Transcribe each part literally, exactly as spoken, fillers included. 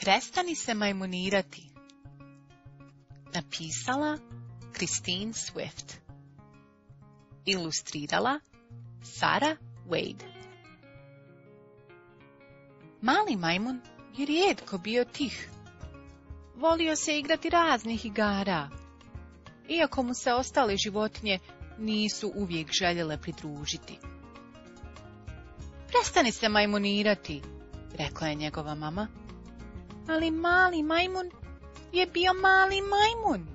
Prestani se majmunirati. Napisala Christine Swift. Ilustrirala Sarah Wade. Mali majmun je rijetko bio tih. Volio se igrati raznih igara, iako mu se ostale životinje nisu uvijek željele pridružiti. Prestani se majmunirati, rekla je njegova mama. Ali mali majmun je bio mali majmun.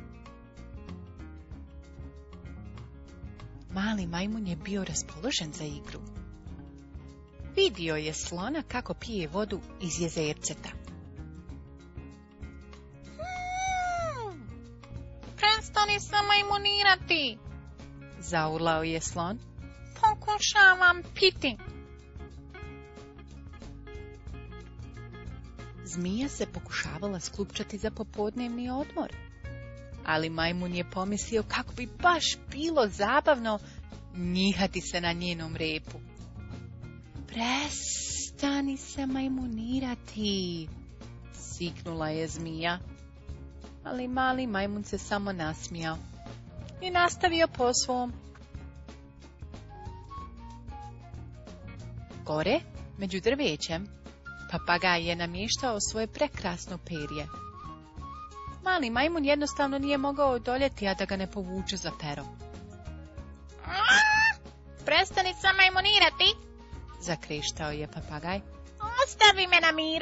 Mali majmun je bio raspoložen za igru. Vidio je slona kako pije vodu iz jezerceta. Hmm, prestani se majmunirati, zaurlao je slon. Pokušavam piti. Zmija se pokušavala sklupčati za popodnevni odmor, ali majmun je pomislio kako bi baš bilo zabavno njihati se na njenom repu. Prestani se majmunirati, siknula je zmija, ali mali majmun se samo nasmijao i nastavio po svom. Gore, među drvećem, papagaj je namještao svoje prekrasno perje. Mali majmun jednostavno nije mogao odoljeti, a da ga ne povuče za pero. Prestani se majmunirati, zakreštao je papagaj. Ostavi me na miru.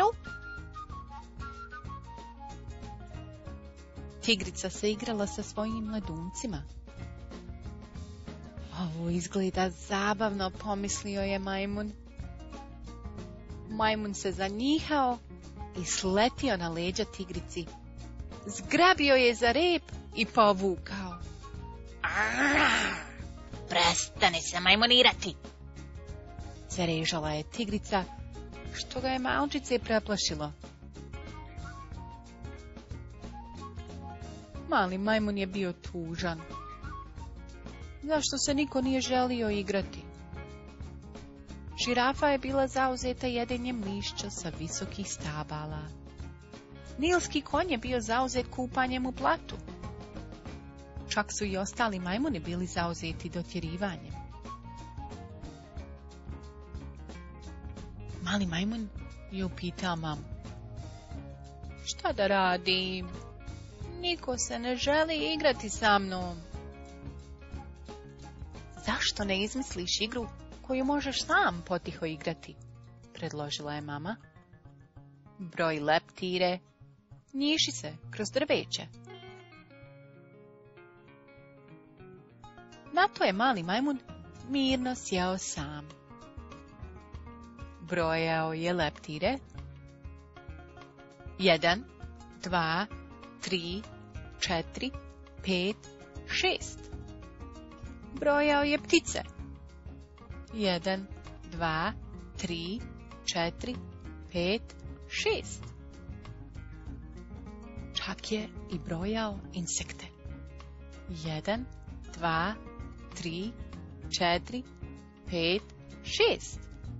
Tigrica se igrala sa svojim mladuncima. Ovo izgleda zabavno, pomislio je majmun. Majmun se zanjihao i sletio na leđa tigrici. Zgrabio je za rep i povukao. Prestani se majmunirati, cerežala je tigrica, što ga je malčice preplašilo. Mali majmun je bio tužan. Zašto se niko nije želio igrati? Žirafa je bila zauzeta jedenjem lišća sa visokih stabala. Nilski konj je bio zauzet kupanjem u blatu. Čak su i ostali majmuni bili zauzeti dotjerivanjem. Mali majmun je upitao mamu. Šta da radim? Niko se ne želi igrati sa mnom. Zašto ne izmisliš igru koju možeš sam potiho igrati? Predložila je mama. Broj leptire, njiši se kroz drveće. Na to je mali majmun mirno sjeo sam. Brojao je leptire. Jedan, dva, tri, četiri, pet, šest. Brojao je ptice. Jedan, dva, tri, četiri, pet, šest. Čak je i brojao insekte. Jedan, dva, tri, četiri, pet, šest.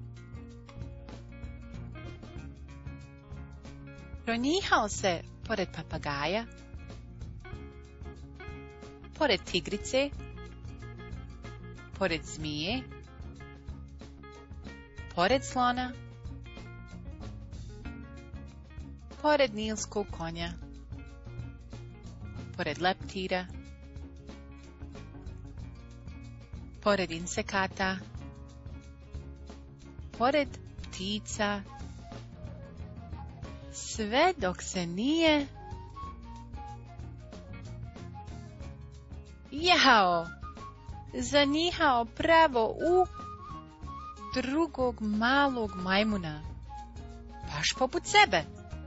Pronjihao se pored papagaja, pored tigrice, pored zmije, pored slona, pored nilskog konja, pored leptira, pored insekata, pored ptica, sve dok se nije jao, zanjihao pravo u drugog malog majmuna, baš poput sebe.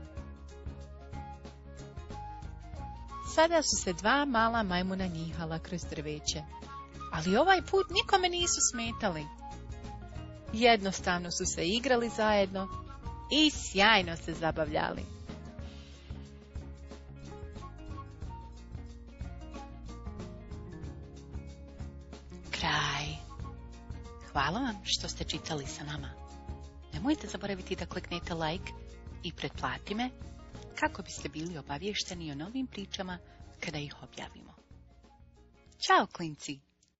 Sada su se dva mala majmuna njihala kroz drveće, ali ovaj put nikome nisu smetali. Jednostavno su se igrali zajedno i sjajno se zabavljali. Kraj. Hvala vam što ste čitali sa nama. Nemojte zaboraviti da kliknete like i pretplati me kako biste bili obavješteni o novim pričama kada ih objavimo. Ćao, klinci!